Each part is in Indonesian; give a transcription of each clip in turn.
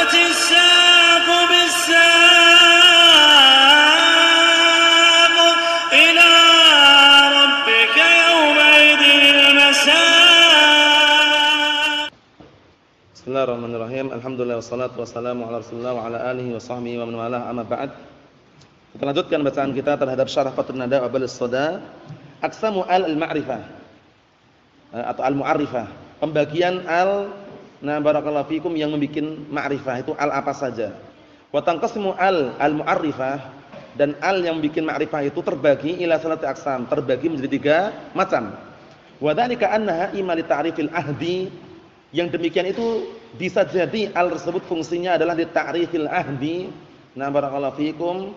وزنت الساق بالساق إلى ربك يومئذ المساق. Bismillahirrahmanirrahim. Alhamdulillah wassalatu wassalamu ala Rasulillah wa ala alihi wa sahbihi wa man walah. Amma ba'd. Kita lanjutkan bacaan kita terhadap Syarah Fathun Nada wa Balus Soda. Aqsamu al-ma'rifah atau al-mu'arrifah. Pembagian barakallahu fikum yang membuat ma'rifah itu al apa saja. Wa tanqasimu al-mu'arrifah, dan al yang membuat ma'rifah itu terbagi ila salati aqsam, terbagi menjadi 3 macam. Wa dzalika annaha imma li ta'rifil ahdi, yang demikian itu bisa jadi al tersebut fungsinya adalah li ta'rifil ahdi. Barakallahu fikum,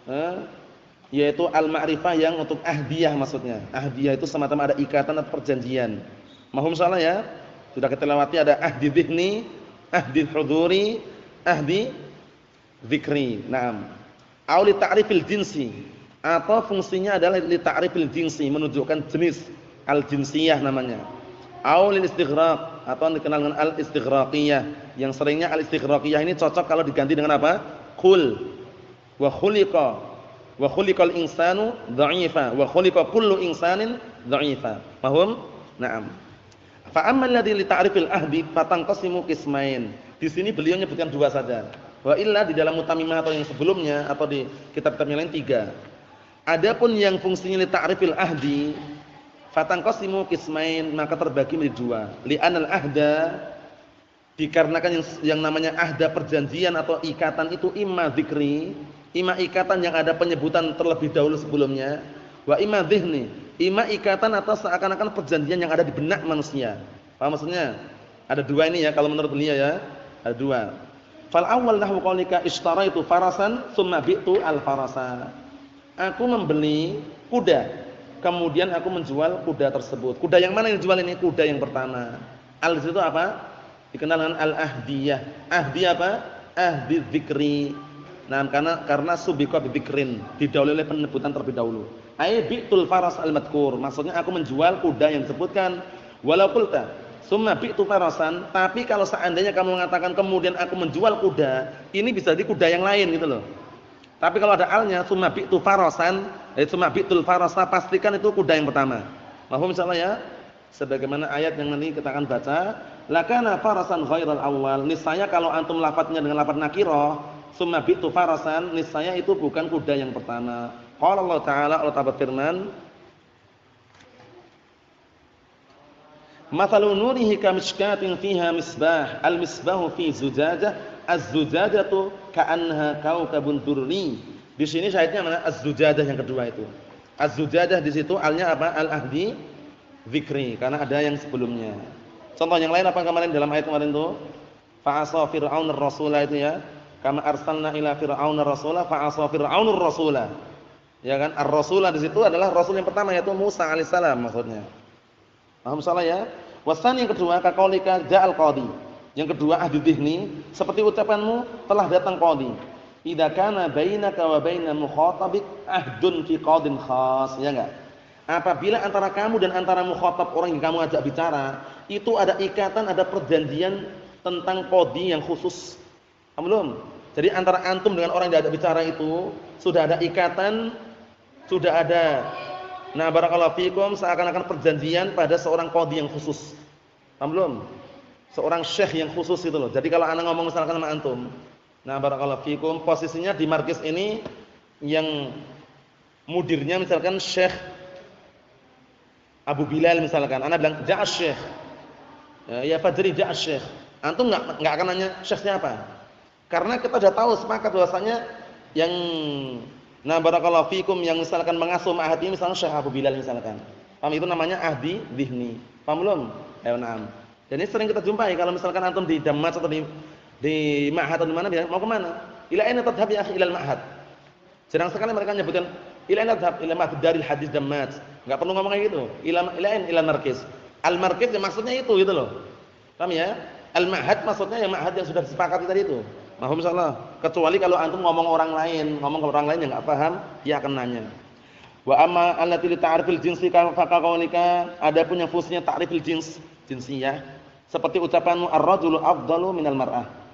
yaitu al-ma'rifah yang untuk ahdiyah maksudnya. Ahdiyah itu semacam ada ikatan atau perjanjian. Mahum salah ya? Sudah kita lewati ada ahdi dhihni, ahdi huduri, ahdi dzikri. Naam. Au li ta'rifil jinsi, atau fungsinya adalah li ta'rifil jinsi, menunjukkan jenis, al-jinsiyah namanya. Au lil istighraq, atau dikenal dengan al-istighraqiyah. Yang seringnya al-istighraqiyah ini cocok kalau diganti dengan apa? Qul wa khuliqa wa khuliqal insanu dha'ifa wa khuliqa kullu insanin dha'ifa. Paham? Naam. Fa ammal ladzi li ta'rifil ahdi fatanqasimu qismain. Di sini beliau menyebutkan 2 saja. Wa illa di dalam Mutammimah atau yang sebelumnya atau di kitab-kitab yang lain 3. Adapun yang fungsinya li ta'rifil ahdi fatanqasimu qismain, maka terbagi menjadi 2. Li anal ahda, dikarenakan yang namanya ahda perjanjian atau ikatan itu imma dzikri, imma ikatan yang ada penyebutan terlebih dahulu sebelumnya, wa imma dhihni, imma ikatan atau seakan-akan perjanjian yang ada di benak manusia. Paham maksudnya? Ada 2 ini ya kalau menurut beliau ya. Ada 2. Fal awwal nahwu qaulika ishtaraitu farasan tsumma bi'tu al-farasa. Aku membeli kuda, kemudian aku menjual kuda tersebut. Kuda yang mana yang dijual ini? Kuda yang pertama. Al itu apa? Dikenal dengan al-ahdiyah. Ahdi apa? Ahdi dzikri. Nah, karena subiqa bi dzikrin, didahului oleh penyebutan terlebih dahulu. Ai bi'tul faras al-madhkur, maksudnya aku menjual kuda yang disebutkan. Walau qulta summa bi'tu farasan, tapi kalau seandainya kamu mengatakan kemudian aku menjual kuda, ini bisa jadi kuda yang lain gitu loh. Tapi kalau ada alnya summa bi'tu farasan, summa bi'tul farasa, pastikan itu kuda yang pertama. Paham insyaallah ya? Sebagaimana ayat yang nanti kita akan baca, lakana farasan ghairal awwal, niscaya kalau antum lafadznya dengan lafadz nakirah, summa bi'tu farasan, niscaya itu bukan kuda yang pertama. Qala Allah Ta'ala, Allah Ta'ala firman, mathalu nurihi kamishkatin fiha misbah, al-misbahu fi zujajah, az-zujajatu ka'annaha kaukabun durri. Di sini syahidnya mana? Az-zujajah yang kedua itu. Az-zujajah di situ alnya apa? Al-ahdi dzikri, karena ada yang sebelumnya. Contoh yang lain apa kemarin dalam ayat kemarin itu? Fa'asa fir'aun ar-rasula itu ya. Kama arsalna ila fir'auna rasula fa'asa fir'aunur rasula. Ya kan? Ar-rasula di situ adalah rasul yang pertama yaitu Musa alaihissalam maksudnya. Paham salah ya? Wasan yang kedua kaqaulika ja'al qadi. Yang kedua ahdi dhihni, seperti ucapanmu telah datang qadi. Idza kana bainaka wa baina mukhatabik ahdun fi qadin khas, ya enggak? Apabila antara kamu dan antara mukhatab orang yang kamu ajak bicara, itu ada ikatan, ada perjanjian tentang qadi yang khusus. Paham belum? Jadi antara antum dengan orang yang diajak bicara itu sudah ada ikatan, sudah ada barakallahu fikum seakan-akan perjanjian pada seorang qadhi yang khusus. Paham belum? Seorang syekh yang khusus itu loh. Jadi kalau ana ngomong misalkan sama antum, barakallahu fikum posisinya di markis ini yang mudirnya misalkan Syekh Abu Bilal misalkan. Ana bilang ja'a syekh. Ya Fajri ja'a syekh. Antum enggak akan nanya syekh siapa. Karena kita sudah tahu sepakat bahwasanya yang barakallahu fikum yang misalkan mengasuh ma'had ini misalnya Syekh Abu Bilal misalkan. Paham, itu namanya ahdi dhihni. Paham belum? Ayo na'am. Dan ini sering kita jumpai kalau misalkan antum di Dammas atau di ma'had atau di mana bilang mau ke mana? Ila aina tadhhab ya akhi ila al-ma'had. Jarang sekali mereka menyebutkan ila aina tadhhab ila ma'had daril hadis Dammas. Enggak perlu ngomong kayak gitu. Ila markis. Al-markis ya maksudnya itu gitu loh. Paham ya? Al-ma'had maksudnya yang ma'had yang sudah disepakati tadi itu. Mahum insyaallah. Kecuali kalau antum ngomong orang lain yang enggak paham, dia akan nanya. Wa amma allati li ta'rifil jinsi ka faqaulika, adapun yang fungsinya ta'rifil jins, jinsiyah, seperti ucapanmu ar-rajulu afdalu minal mar'ah.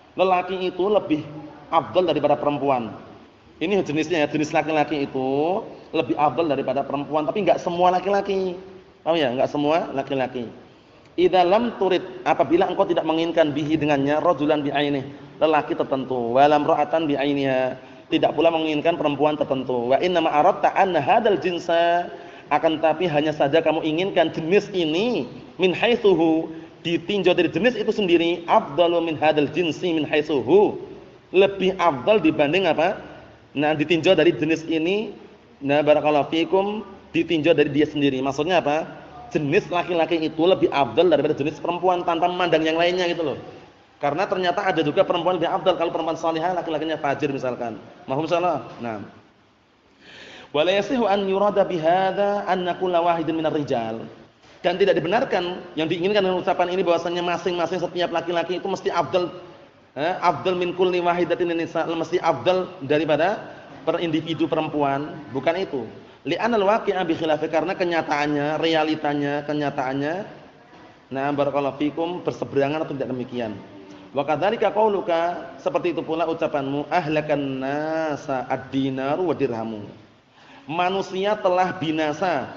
lelaki itu lebih afdal daripada perempuan. Ini jenisnya ya, jenis laki-laki itu lebih afdal daripada perempuan, tapi enggak semua laki-laki. Paham ya? Enggak semua laki-laki. Idza lam turid, apabila engkau tidak menginginkan bihi dengannya rajulan bi'ainih, lelaki tertentu, walam ra'atan bi'ainiha, tidak pula menginginkan perempuan tertentu. Wa inna ma aradta anna hadzal jinsa, akan tapi hanya saja kamu inginkan jenis ini min haitsuhu, ditinjau dari jenis itu sendiri, afdalu min hadzal jinsi min haitsuhu, lebih afdal dibanding apa? Nah, ditinjau dari jenis ini, nah barakallahu fikum, ditinjau dari dia sendiri. Maksudnya apa? Jenis laki-laki itu lebih afdal daripada jenis perempuan tanpa memandang yang lainnya gitu loh. Karena ternyata ada juga perempuan lebih afdal, kalau perempuan salihah laki-lakinya fajir misalkan. Mahum salah. Nah. Wala yasihu an yurada bihadza anna kulla wahidin minar rijal. Dan tidak dibenarkan yang diinginkan dengan ucapan ini bahwasanya masing-masing setiap laki-laki itu mesti afdal, afdal min kulli wahidatin nisa, mesti afdal daripada per individu perempuan, bukan itu. Li'anal waqi'a bi khilafi, karena kenyataannya, realitanya, kenyataannya, nah barakallahu fikum, berseberangan atau tidak demikian. Wa kadzalika qauluka, seperti itu pula ucapanmu, ahlakan nasa ad-dinaru wa dirhamu. Manusia telah binasa.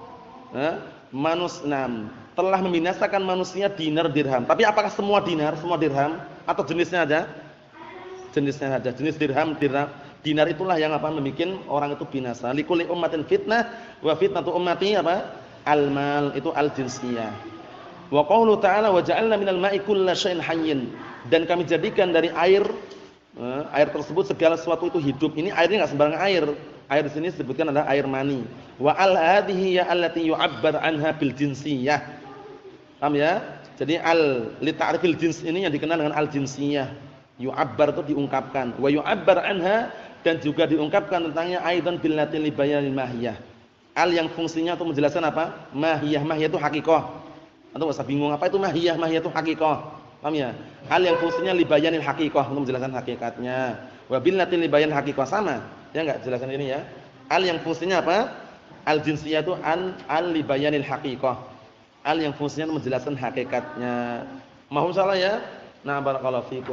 Telah membinasakan manusia dinar dirham. Tapi apakah semua dinar, semua dirham, atau jenisnya aja? Jenisnya aja. Jenis dirham, dinar itulah yang apa? Membikin orang itu binasa. Likulli ummatin fitnah wa fitnatu ummati apa? Al-mal, itu al-jinsiyah. Wa qaulu ta'ala wa ja'alna minal ma'i kulla syai'in hayyin. Dan kami jadikan dari air, air tersebut segala sesuatu itu hidup. Ini airnya enggak sembarang air. Air di sini disebutkan adalah air mani. Wa al hadhihi ya allati yu'abbar anha bil jinsiyah. Paham ya? Jadi al li ta'rifil jins ini yang dikenal dengan al jinsiyah. Yu'abbar itu diungkapkan. Wa yu'abbar anha, dan juga diungkapkan tentangnya aidan bil lati li bayanil mahiyah. Al yang fungsinya untuk menjelaskan apa? Mahiyah. Mahiyah itu hakikah. Atau enggak usah bingung apa itu mahiyah? Mahiyah itu hakikah. Paham ya? Al yang fungsinya li bayanil hakikah, untuk menjelaskan hakikatnya. Wa bil lati li bayan hakikah, sama. Ya enggak jelaskan ini ya. Al yang fungsinya apa? Al jinsiyah itu al li bayanil haqiqah. Al yang fungsinya menjelaskan hakikatnya. Mahum salah ya? Nah, barakallahu fikum.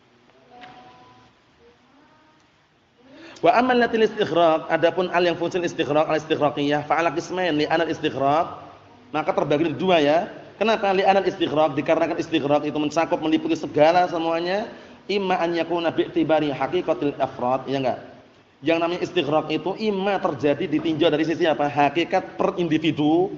Wa amman latil istighraq, adapun al yang fungsi istighraq, al istighraqiyah, fa ala qismain li anal istighraq, maka terbagi menjadi dua ya. Kenapa li anal istighraq? Dikarenakan istighraq itu mencakup meliputi segala semuanya, imma an yakuna bi'tibari haqiqatil afrad, ya enggak? Yang namanya istighraq itu imma terjadi ditinjau dari sisi apa? Hakikat per individu,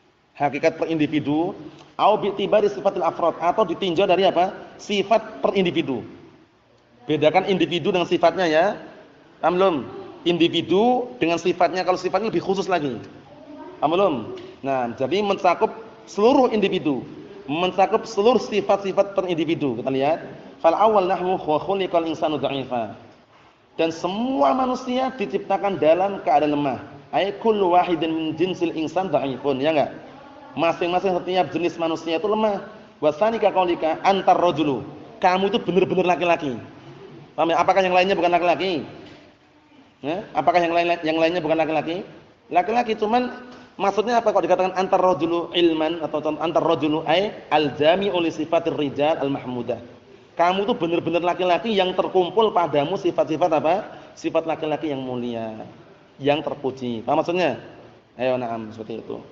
au bi'tibari sifatil afrad, atau ditinjau dari apa? Sifat per individu. Bedakan individu dengan sifatnya ya. Paham belum? Individu dengan sifatnya, kalau sifatnya lebih khusus lagi. Paham belum? Nah, jadi mencakup seluruh individu, mencakup seluruh sifat-sifat per individu. Kita lihat, fal awwal nahwu khuliqal insanu dha'ifa. Dan semua manusia diciptakan dalam keadaan lemah. Ay kullu wahidin min jinsil insan dha'ifun, ya enggak? Masing-masing setiap jenis manusia itu lemah. Wasanika qaulika antar rajulu. Kamu itu benar-benar laki-laki. Paham ya? Apakah yang lainnya bukan laki-laki? Ya? Apakah yang lainnya bukan laki-laki? Laki-laki, cuman maksudnya apa kalau dikatakan antar rajulu ilman atau antar rajulu ay al-jami'u li sifatir rijal al-mahmudah. Kamu tuh benar-benar laki-laki yang terkumpul padamu sifat-sifat apa? Sifat laki-laki yang mulia, yang terpuji. Apa maksudnya? Ayo na'am, seperti itu.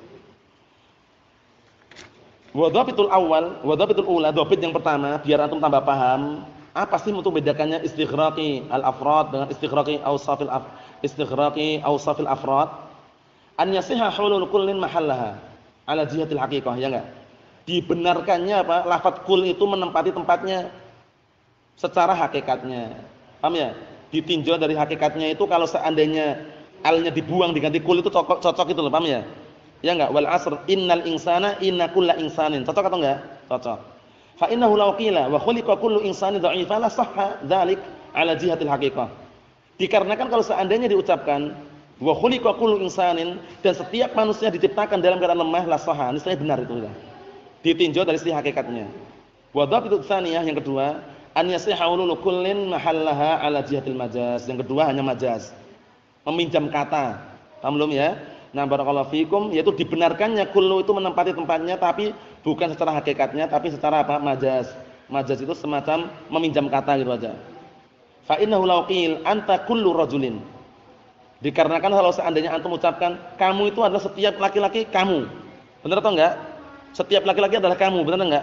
Wa dhabitul awal, wa dhabitul ula, dhabit yang pertama biar antum tambah paham, apa sih untuk bedakannya istighraqi al-afrad dengan istighraqi awsafil afrad? An yasiha hulul kullin mahallaha ala jihatil haqiqah, ya enggak? Dibenarkannya apa? Lafaz kul itu menempati tempatnya secara hakikatnya. Paham ya? Ditinjau dari hakikatnya itu, kalau seandainya alnya dibuang diganti kul itu cocok itu loh, paham ya? Ya enggak? Wal asr innal insana inna kulla insanin. Cocok atau enggak? Cocok. Fa innahu law qila wa khuliqa kullu insanin dha'ifa la sahha dzalik ala jihatil haqiqah. Dikarenakan kalau seandainya diucapkan wa khuliqa kullu insanin, dan setiap manusia diciptakan dalam keadaan lemah, la sahha, ini saya benar itu sudah. Ditinjau dari sisi hakikatnya. Wa dhabitut tsaniyah, yang kedua, an yasiha ulul kullin mahallaha ala jihatil majaz. Yang kedua hanya majaz, meminjam kata. Paham belum ya? Nah, barakallahu fikum, yaitu dibenarkannya kullu itu menempati tempatnya, tapi bukan secara hakikatnya, tapi secara apa? Majaz. Majaz itu semacam meminjam kata gitu aja. Fa innahu law qil anta kullu rajulin. Dikarenakan kalau seandainya antum ucapkan kamu itu adalah setiap laki-laki kamu. Benar atau enggak? Setiap laki-laki adalah kamu, benar enggak?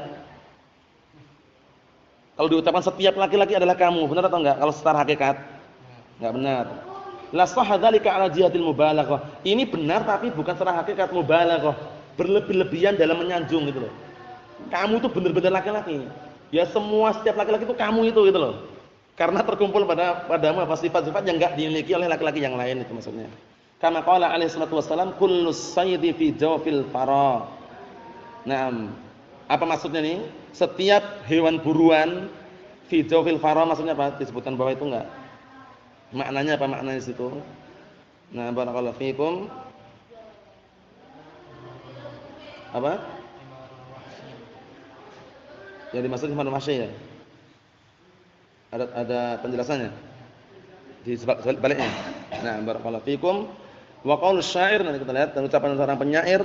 Kalau diucapkan setiap laki-laki adalah kamu, benar atau enggak? Kalau secara hakikat? Enggak benar. La sahha dzalika ala jihatil mubalaghah. Ini benar tapi bukan secara hakikat mubalaghah. Berlebih-lebihan dalam menyanjung gitu loh. Kamu itu benar-benar laki-laki. Ya semua setiap laki-laki itu kamu itu gitu loh. Karena terkumpul padamu apa sifat-sifat yang enggak dimiliki oleh laki-laki yang lain itu maksudnya. Kama qala alaihi salatu wassalam kullus sayyidi fi jawfil fara. Naam. Apa maksudnya nih? Setiap hewan buruan fi jawfil fara maksudnya apa? Disebutkan bahwa itu enggak. Maknanya apa maknanya di situ? Nah, barakallahu fikum. Apa? Yang dimaksud himar wahsy ya? Ada penjelasannya di baliknya. Nah, barakallahu fikum. Wa qaulus syair, nanti kita lihat ucapan seorang penyair.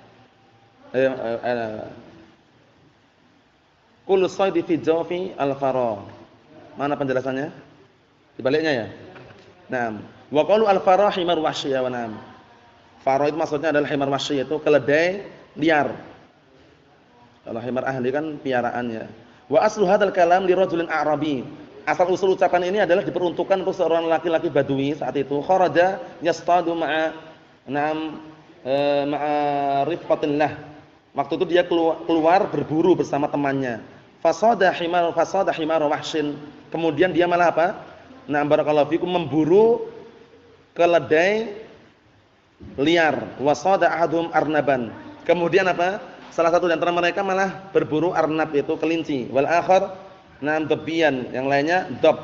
Kullu saydi fi jawfi al-fara. Mana penjelasannya? Di baliknya ya. Naam. Wa qaulu al-fara himar wahsy wa naam. Fara itu maksudnya adalah himar wahsy, yaitu keledai liar. Kalau himar ahli kan piaraannya. Wa aslu hadzal kalam li rajulin a'rabi. Asal usul ucapan ini adalah diperuntukkan untuk seorang laki-laki badui saat itu. Kharaja yastadu ma'a naam ma'a rifqatillah. Waktu itu dia keluar berburu bersama temannya. Fasada himar wahsyin. Kemudian dia malah apa? Nah, barakallahu fikum memburu keledai liar. Wasada ahadhum arnaban. Kemudian apa? Salah satu di antara mereka malah berburu arnab, itu kelinci. Wal akhar na'am dabiyan, yang lainnya dab.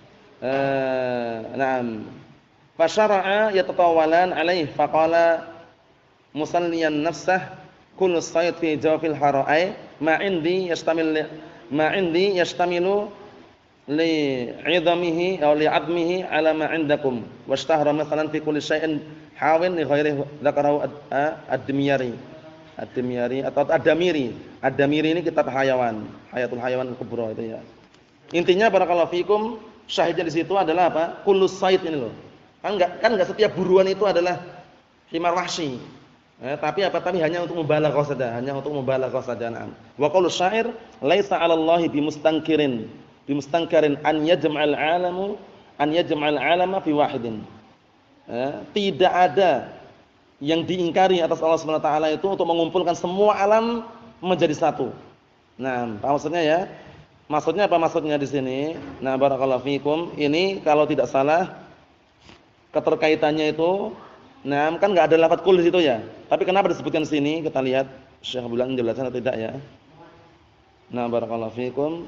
Na'am. Fasyara'a yatatawalan alaihi faqala musalliyan nafsah kullu sayd fi jawfil hara'i ma indi yastamilu li 'idamihi aw li 'admihi 'ala ma 'indakum washtahara mathalan fi kulli syai'in hawin li ghairi dzakarahu ad-dimyari atau ad-damiri. Ad-damiri ini kitab hayawan, Hayatul Hayawan Kubra itu ya. Intinya barakallahu fikum, syahidnya di situ adalah apa? Kullu sayd ini loh. Kan enggak setiap buruan itu adalah himar wahsy. Tapi hanya untuk mubalaghah saja, na'am. Wa qaulu syair laisa 'alallahi bimustankirin an yajma'al 'alama fi wahidin. Tidak ada yang diingkari atas Allah Subhanahu wa taala itu untuk mengumpulkan semua alam menjadi satu. Nah, apa maksudnya ya? Maksudnya apa maksudnya di sini? Nah, barakallahu fikum, ini kalau tidak salah keterkaitannya itu, nah kan enggak ada lafaz kul di situ ya. Tapi kenapa disebutkan di sini? Kita lihat Syekh bilang menjelaskan atau tidak ya. Nah, barakallahu fikum.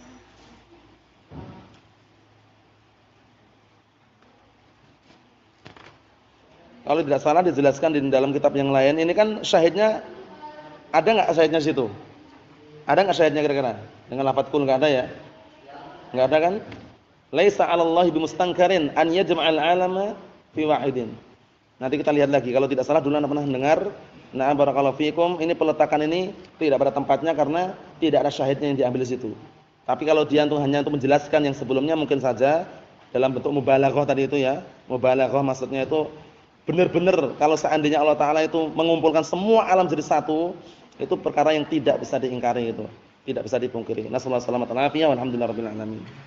Kalau tidak salah dijelaskan di dalam kitab yang lain. Ini kan syahidnya ada enggak syahidnya di situ? Ada enggak syahidnya kira-kira? Dengan lafaz kul enggak ada ya? Enggak ada kan? Laisa 'alallahi bimustankirin an yajma'al 'alama fi wahidin. Nanti kita lihat lagi. Kalau tidak salah dulu Anda pernah dengar. Nah, barakallahu fikum, ini peletakan ini tidak pada tempatnya karena tidak ada syahidnya yang diambil di situ. Tapi kalau dia hanya untuk menjelaskan yang sebelumnya mungkin saja dalam bentuk mubalaghah tadi itu ya. Mubalaghah maksudnya itu benar-benar kalau seandainya Allah taala itu mengumpulkan semua alam jadi satu, itu perkara yang tidak bisa diingkari itu, tidak bisa dipungkiri. Nasallahu alaihi wasallam, alhamdulillahirabbil alamin.